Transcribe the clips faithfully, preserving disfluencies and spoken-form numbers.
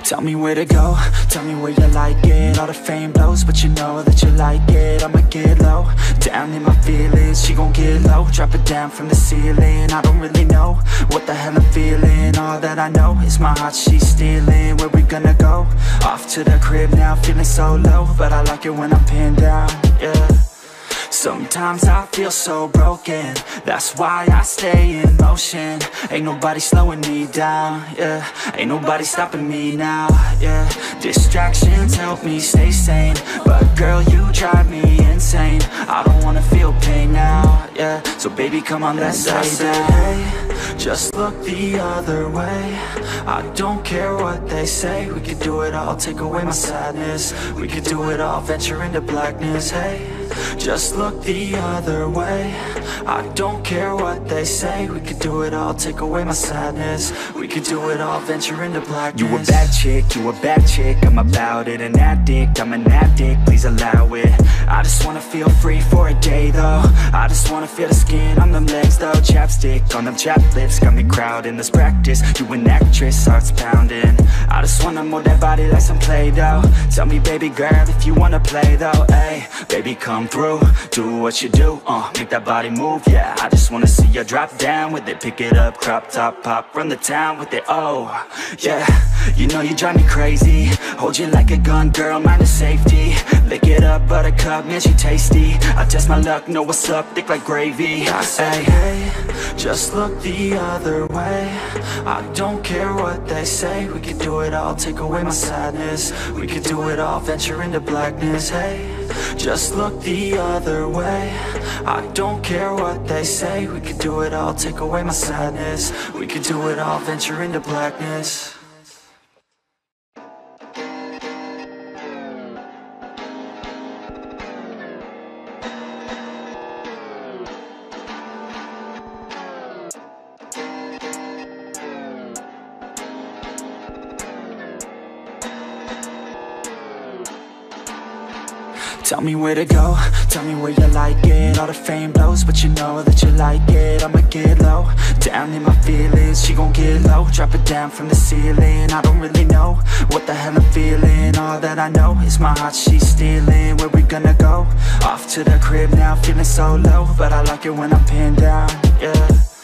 Tell me where to go, tell me where you like it. All the fame blows, but you know that you like it. I'ma get low, down in my feelings. She gon' get low, drop it down from the ceiling. I don't really know what the hell I'm feeling. All that I know is my heart she's stealing. Where we gonna go? Off to the crib now, feeling so low, but I like it when I'm pinned down, yeah. Sometimes I feel so broken, that's why I stay in motion. Ain't nobody slowing me down, yeah. Ain't nobody stopping me now, yeah. Distractions help me stay sane, but girl, you drive me insane. I don't wanna feel pain now, yeah. So baby, come on, let's say that. Hey, just look the other way. I don't care what they say. We could do it all, take away my sadness. We could do it all, venture into blackness. Hey, just look the other way. I don't care what they say. We could do it all, take away my sadness. We could do it all, venture into blackness. You a bad chick, you a bad chick. I'm about it, an addict, I'm an addict. Please allow it. I just wanna feel free for a day though. I just wanna feel the skin on them legs though. Chapstick on them chapped lips, got me crowding. Let's practice, you an actress, heart's pounding. I just wanna move that body like some Play-Doh. Tell me baby girl if you wanna play though. Ay, baby come through, do what you do, uh, make that body move, yeah. I just wanna see you drop down with it. Pick it up, crop top, pop, run the town with it, oh, yeah. You know you drive me crazy, hold you like a gun, girl, mind the safety. Lick it up, buttercup, man, she tasty. I test my luck, know what's up, thick like gravy. I say, hey, just look the other way. I don't care what they say. We could do it all, take away my sadness. We could do it all, venture into blackness. Hey, just look the other way. I don't care what they say. We could do it all, take away my sadness. We could do it all, venture into blackness. Tell me where to go, tell me where you like it. All the fame blows, but you know that you like it. I'ma get low, down in my feelings. She gon' get low, drop it down from the ceiling. I don't really know what the hell I'm feeling. All that I know is my heart she's stealing. Where we gonna go? Off to the crib now, feeling so low, but I like it when I'm pinned down, yeah.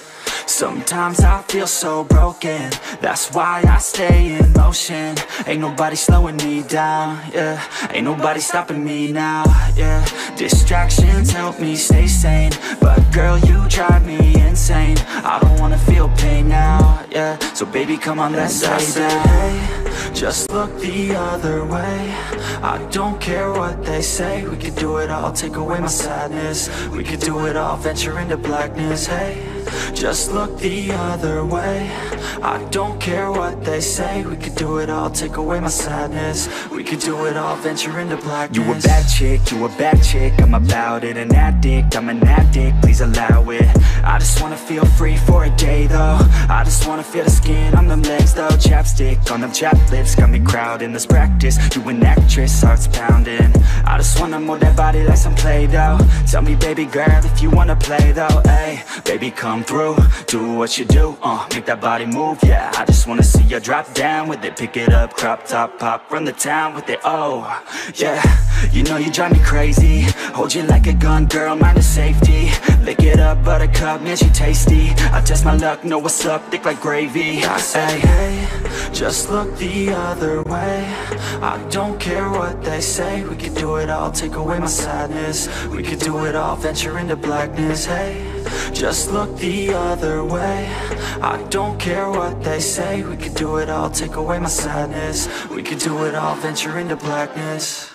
Sometimes I feel so broken, that's why I stay in motion. Ain't nobody slowing me down, yeah. Ain't nobody stopping me now, yeah. Distractions help me stay sane, but girl, you drive me insane. I don't wanna feel pain now, yeah. So baby, come on, let's say that. Hey, just look the other way. I don't care what they say. We could do it all, take away my sadness. We could do it all, venture into blackness. Hey, just look the other way. I don't care what they say. We could do it all, take away my sadness. We could do it all, venture into blackness. You a bad chick, you a bad chick. I'm about it, an addict, I'm an addict. Please allow it. I just wanna feel free for a day though. I just wanna feel the skin on them legs though. Chapstick on them chapped lips, got me crowding. Let's practice, you an actress, heart's pounding. I just wanna move that body like some Play-Doh. Tell me baby girl if you wanna play though. Ay, baby come through, do what you do, uh, make that body move, yeah. I just wanna see you drop down with it. Pick it up, crop top, pop, run the town with it, oh, yeah. You know you drive me crazy, hold you like a gun, girl, mind the safety. Lick it up, buttercup, man, she tasty. I test my luck, know what's up, thick like gravy. I say, hey, just look the other way. I don't care what they say. We could do it all, take away my sadness. We could do it all, venture into blackness. Hey, just look the other way. I don't care what they say. We could do it all, take away my sadness. We could do it all, venture into blackness.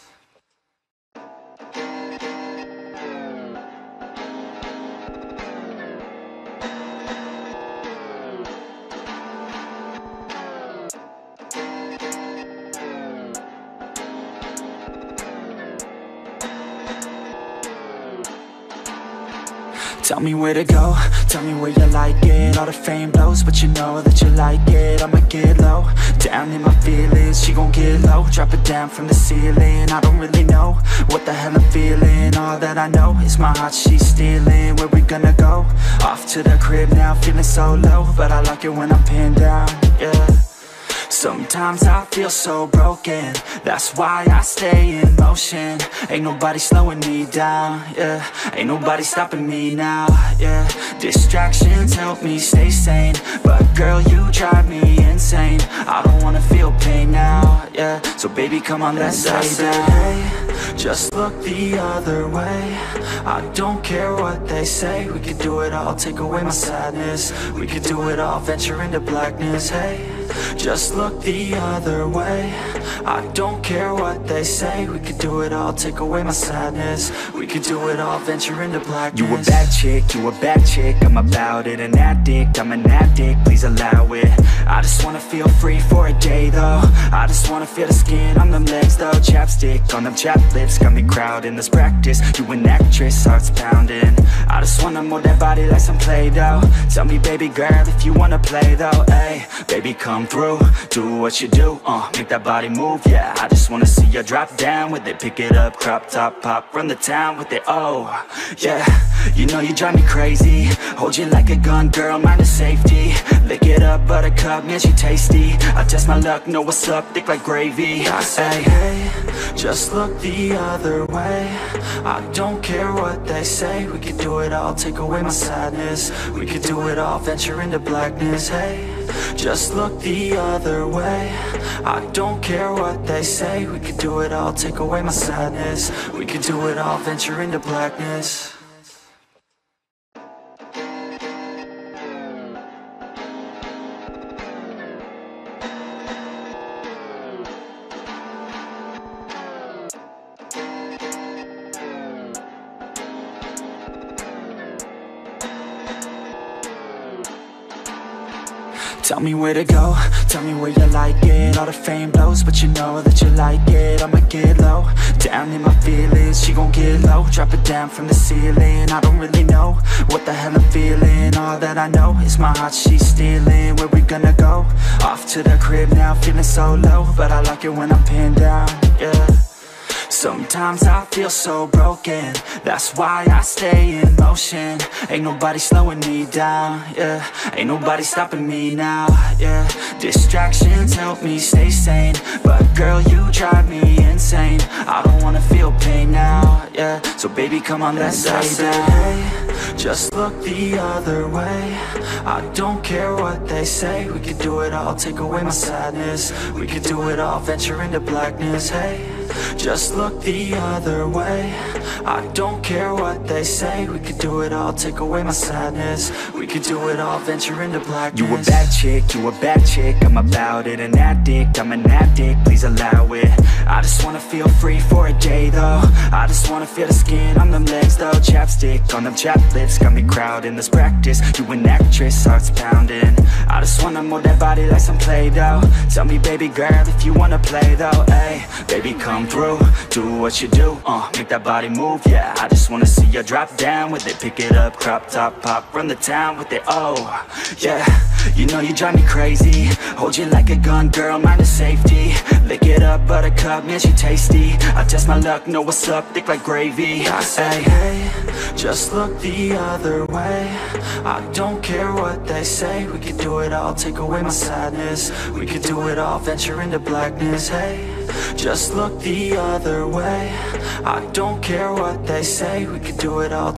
Tell me where to go, tell me where you like it. All the fame blows, but you know that you like it. I'ma get low, down in my feelings. She gon' get low, drop it down from the ceiling. I don't really know what the hell I'm feeling. All that I know is my heart she's stealing. Where we gonna go? Off to the crib now, feeling so low, but I like it when I'm pinned down, yeah. Sometimes I feel so broken, that's why I stay in motion. Ain't nobody slowing me down, yeah. Ain't nobody stopping me now, yeah. Distractions help me stay sane, but girl, you drive me insane. I don't wanna feel pain now, yeah. So baby, come on, let's stay down. Hey, just look the other way. I don't care what they say. We could do it all, take away my sadness. We could do it all, venture into blackness. Hey, just look the other way. I don't care what they say. We could do it all, take away my sadness. We could do it all, venture into blackness. You a bad chick, you a bad chick. I'm about it, an addict, I'm an addict. Please allow it. I just wanna feel free for a day though. I just wanna feel the skin on them legs though. Chapstick on them chapped lips, got me crowding. Let's practice, you an actress, heart's pounding. I just wanna move that body like some Play-Doh. Tell me baby girl if you wanna play though. Ay, baby come through, do what you do, uh, make that body move, yeah. I just wanna see you drop down with it. Pick it up, crop top, pop, run the town with it, oh, yeah. You know you drive me crazy, hold you like a gun, girl, mind the safety. Lick it up, buttercup, man, she tasty. I test my luck, know what's up, thick like gravy. I say, hey, just look the other way. I don't care what they say. We could do it all, take away my sadness. We could do it all, venture into blackness. Hey, just look the other way. I don't care what they say. We could do it all, take away my sadness. We could do it all, venture into blackness. Tell me where to go, tell me where you like it. All the fame blows, but you know that you like it. I'ma get low, down in my feelings. She gon' get low, drop it down from the ceiling. I don't really know what the hell I'm feeling. All that I know is my heart she's stealing. Where we gonna go? Off to the crib now, feeling so low, but I like it when I'm pinned down, yeah. Sometimes I feel so broken, that's why I stay in motion. Ain't nobody slowing me down, yeah. Ain't nobody stopping me now, yeah. Distractions help me stay sane, but girl, you drive me insane. I don't wanna feel pain now, yeah. So baby, come on, let's stay down. Hey, just look the other way. I don't care what they say. We could do it all, take away my sadness. We could do it all, venture into blackness. Hey, just look the other way. I don't care what they say. We could do it all, take away my sadness. We could do it all, venture into blackness. You a bad chick, you a bad chick. I'm about it, an addict, I'm an addict. Please allow it. I just wanna feel free for a day though. I just wanna feel the skin on them legs though. Chapstick on them chapped lips, got me crowding. Let's practice, you an actress, heart's pounding. I just wanna move that body like some Play-Doh. Tell me baby girl if you wanna play though. Ay, baby come through, do what you do, uh, make that body move, yeah. I just wanna see you drop down with it. Pick it up, crop top, pop, run the town with it, oh, yeah. You know you drive me crazy, hold you like a gun, girl, mind the safety. Lick it up, buttercup, man, she tasty. I test my luck, know what's up, thick like gravy. I say, hey, just look the other way. I don't care what they say. We could do it all, take away my sadness. We could do it all, venture into blackness. Hey, just look the other way. I don't care what they say. We could do it all.